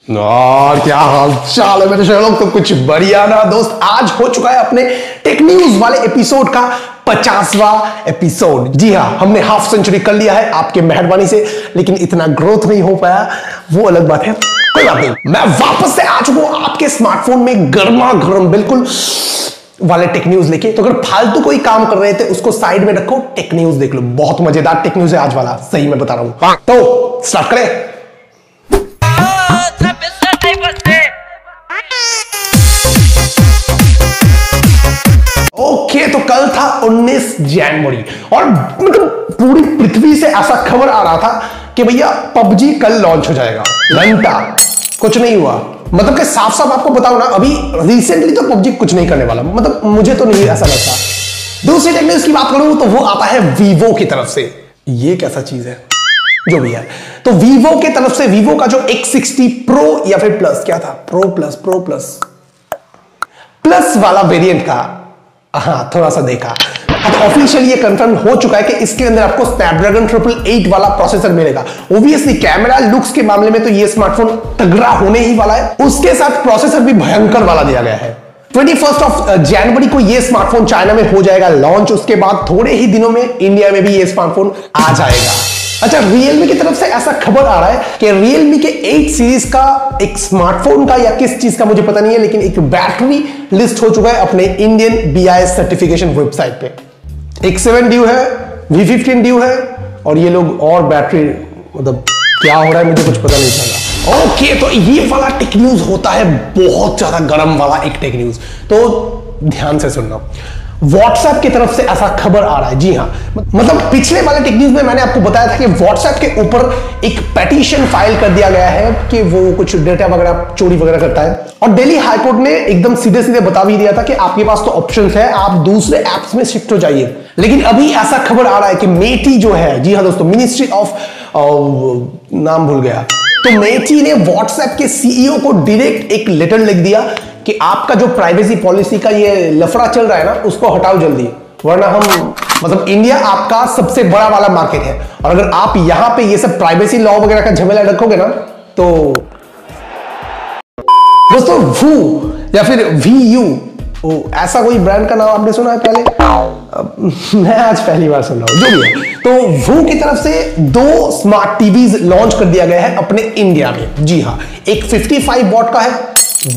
और क्या हाल चाल है मेरे लोग, तो कुछ बढ़िया ना दोस्त। आज हो चुका है अपने टेक न्यूज वाले एपिसोड का 50वां एपिसोड। जी हाँ, हमने हाफ सेंचुरी कर लिया है आपके मेहरबानी से, लेकिन इतना ग्रोथ नहीं हो पाया, वो अलग बात है, कोई बात नहीं। मैं वापस से आ चुका हूं आपके स्मार्टफोन में गर्मा गर्म बिल्कुल वाले टेक न्यूज लेके। तो अगर फालतू कोई काम कर रहे थे उसको साइड में रखो, टेक न्यूज देख लो। बहुत मजेदार टेक न्यूज है आज वाला, सही मैं बता रहा हूं। तो स्टार्ट करें। ओके, तो कल था 19 जनवरी और मतलब पूरी पृथ्वी से ऐसा खबर आ रहा था कि भैया पबजी कल लॉन्च हो जाएगा। घंटा कुछ नहीं हुआ। मतलब कि साफ साफ आपको बताओ ना, अभी रिसेंटली तो पबजी कुछ नहीं करने वाला, मतलब मुझे तो नहीं ऐसा लगता। दूसरी टेक न्यूज़ की बात करूं तो वो आता है वीवो की तरफ से। ये कैसा चीज है जो भी है, तो वीवो की तरफ से वीवो का जो X60 प्रो या फिर प्लस, क्या था, प्रो प्लस वाला वेरिएंट का, हाँ थोड़ा सा देखा। अब ऑफिशियली ये कंफर्म हो चुका है कि इसके अंदर आपको स्नैपड्रैगन 888 वाला प्रोसेसर मिलेगा। ऑब्वियसली कैमरा लुक्स के मामले में तो ये स्मार्टफोन तगड़ा होने ही वाला है, उसके साथ प्रोसेसर भी भयंकर वाला दिया गया है। 21 जनवरी को ये स्मार्टफोन चाइना में हो जाएगा लॉन्च। उसके बाद थोड़े ही दिनों में इंडिया में भी ये स्मार्टफोन आ जाएगा। अच्छा, रियलमी की तरफ से ऐसा खबर आ रहा है कि रियलमी के 8 सीरीज का एक स्मार्टफोन का या किस चीज का मुझे पता नहीं है, लेकिन एक बैटरी लिस्ट हो चुका है अपने इंडियन BIS सर्टिफिकेशन वेबसाइट पे। X7 ड्यू है, V15 ड्यू है, और ये लोग और बैटरी, मतलब क्या हो रहा है मुझे कुछ पता नहीं चल रहा। ओके, तो ये वाला टेक न्यूज होता है बहुत ज्यादा गर्म वाला एक टेक न्यूज, तो ध्यान से सुनना। WhatsApp की तरफ से ऐसा खबर आ रहा है। जी हाँ, मतलब पिछले वाले टेक न्यूज में मैंने आपको बताया था कि WhatsApp के ऊपर एक पेटिशन फाइल कर दिया गया है कि वो कुछ डेटा वगैरह चोरी वगैरह करता है, और दिल्ली हाईकोर्ट ने एकदम सीधे सीधे बता भी दिया था कि आपके पास तो ऑप्शंस है, आप दूसरे एप्स में शिफ्ट हो जाइए। लेकिन अभी ऐसा खबर आ रहा है कि मेटी जो है, जी हाँ दोस्तों, मिनिस्ट्री ऑफ नाम भूल गया, तो मेटी ने WhatsApp के CEO को डायरेक्ट एक लेटर लिख दिया कि आपका जो प्राइवेसी पॉलिसी का ये लफड़ा चल रहा है ना, उसको हटाओ जल्दी, वरना हम, मतलब इंडिया आपका सबसे बड़ा वाला मार्केट है, और अगर आप यहां पे ये सब प्राइवेसी लॉ वगैरह का झमेला रखोगे ना, तो दोस्तों वू या फिर VU, ऐसा कोई ब्रांड का नाम आपने सुना है पहले? मैं आज पहली बार सुन रहा हूं, जो भी है। तो वू की तरफ से 2 स्मार्ट टीवीज लॉन्च कर दिया गया है अपने इंडिया में। जी हाँ, एक 55 वॉट का है,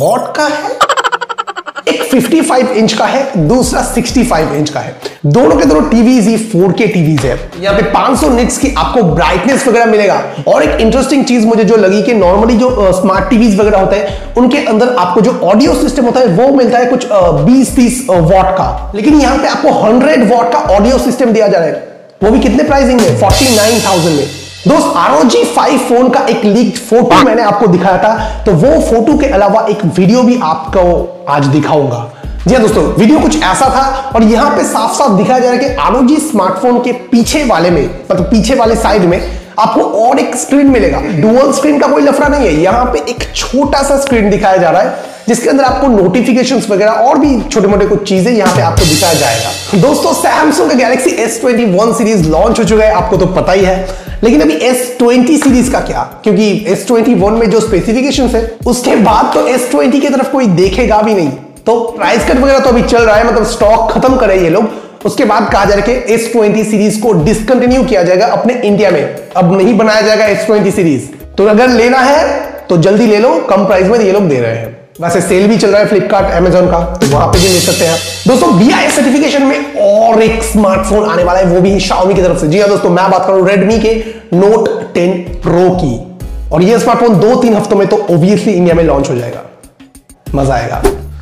एक 55 इंच का है, दूसरा 65 इंच का है। दोनों के दोनों टीवीज ही 4K टीवीज है। यहाँ पे 500 निट्स की आपको ब्राइटनेस वगैरह मिलेगा। और एक इंटरेस्टिंग चीज मुझे जो लगी कि नॉर्मली जो स्मार्ट टीवीज वगैरह होते हैं उनके अंदर आपको जो ऑडियो सिस्टम होता है वो मिलता है कुछ 20-30 वॉट का, लेकिन यहाँ पे आपको 100 वॉट का ऑडियो सिस्टम दिया जा रहा है। वो भी कितने प्राइसिंग में? 49,000 में। दोस्त, ROG 5 फोन का एक लीक्ड फोटो मैंने आपको दिखाया था, तो वो फोटो के अलावा एक वीडियो भी आपको आज दिखाऊंगा। जी हाँ दोस्तों, वीडियो कुछ ऐसा था, और यहां पे साफ साफ दिखाया जा रहा है कि ROG स्मार्टफोन के पीछे वाले में, मतलब पीछे वाले साइड में आपको और एक स्क्रीन मिलेगा। डुअल स्क्रीन का कोई लफड़ा नहीं है, यहां पे एक छोटा सा स्क्रीन दिखाया जा रहा है जिसके अंदर आपको नोटिफिकेशंस वगैरह और भी छोटे मोटे कुछ चीजें यहां पे आपको दिखाया जाएगा। दोस्तों, सैमसंग का गैलेक्सी S21 सीरीज लॉन्च हो चुका है, आपको तो पता ही है, लेकिन अभी S20 सीरीज का क्या, क्योंकि S21 में जो स्पेसिफिकेशंस है उसके बाद तो S20 की तरफ कोई देखेगा भी नहीं। तो प्राइस कट वगैरह तो अभी चल रहा है, मतलब स्टॉक खत्म करे ये लोग। उसके बाद कहा जा रहा है कि S20 सीरीज को डिसकंटिन्यू किया जाएगा अपने इंडिया में, अब नहीं बनाया जाएगा S20 सीरीज। तो अगर लेना है तो जल्दी ले लो, कम प्राइस में ये लोग दे रहे हैं। वैसे सेल भी चल रहा है फ्लिपकार्ट, अमेजॉन का, तो वहां पे भी ले सकते हैं। दोस्तों, BIS सर्टिफिकेशन में और एक स्मार्टफोन आने वाला है, वो भी Xiaomi की तरफ से। जी हाँ दोस्तों, मैं बात कर रहा हूं Redmi के Note 10 Pro की, और ये स्मार्टफोन 2-3 हफ्तों में तो ऑब्वियसली इंडिया में लॉन्च हो जाएगा। मजा आएगा।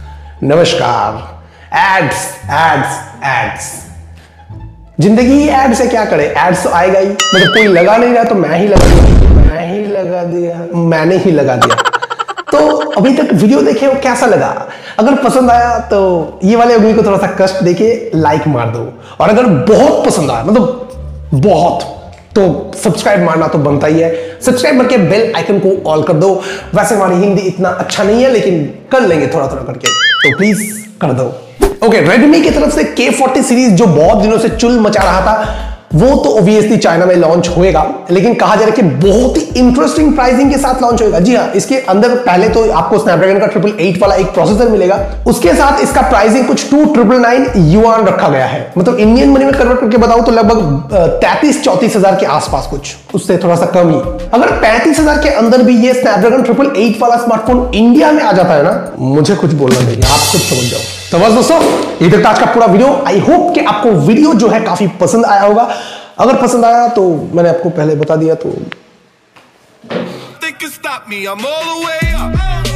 नमस्कार। एड्स एड्स एड्स, जिंदगी ही एड से क्या करे, एड्स तो आएगा ही। मतलब कोई लगा नहीं रहा तो मैं ही लगा दिया, मैंने ही लगा दिया। तो अभी तक वीडियो देखे हो, कैसा लगा? अगर पसंद आया तो ये वाले आदमी को थोड़ा सा कष्ट देके लाइक मार दो, और अगर बहुत पसंद आया, मतलब बहुत, तो सब्सक्राइब मारना तो बनता ही है। सब्सक्राइब करके बेल आइकन को ऑल कर दो। वैसे हमारी हिंदी इतना अच्छा नहीं है, लेकिन कर लेंगे थोड़ा थोड़ा करके, तो प्लीज कर दो। ओके, Redmi की तरफ से K40 सीरीज जो बहुत दिनों से चुल मचा रहा था, वो तो ऑब्वियसली चाइना में लॉन्च होएगा, लेकिन कहा जा रहा है कि बहुत ही इंटरेस्टिंग प्राइसिंग के साथ लॉन्च होएगा। जी हाँ, इसके अंदर पहले तो आपको स्नैपड्रैगन का 888 वाला एक प्रोसेसर मिलेगा, उसके साथ इसका प्राइसिंग कुछ 2,999 युआन रखा गया है। मतलब इंडियन मनी में कन्वर्ट करके बताऊं तो लगभग 33-34 हजार के आसपास, कुछ उससे थोड़ा सा कम ही। अगर 35 हजार के अंदर भी ये स्नैपड्रैगन 888 वाला स्मार्टफोन इंडिया में आ जाता है ना, मुझे कुछ बोलना नहीं, आप खुद समझ जाओ। तो बस दोस्तों, ये तक आज का पूरा वीडियो। आई होप कि आपको वीडियो जो है काफी पसंद आया होगा। अगर पसंद आया तो मैंने आपको पहले बता दिया तो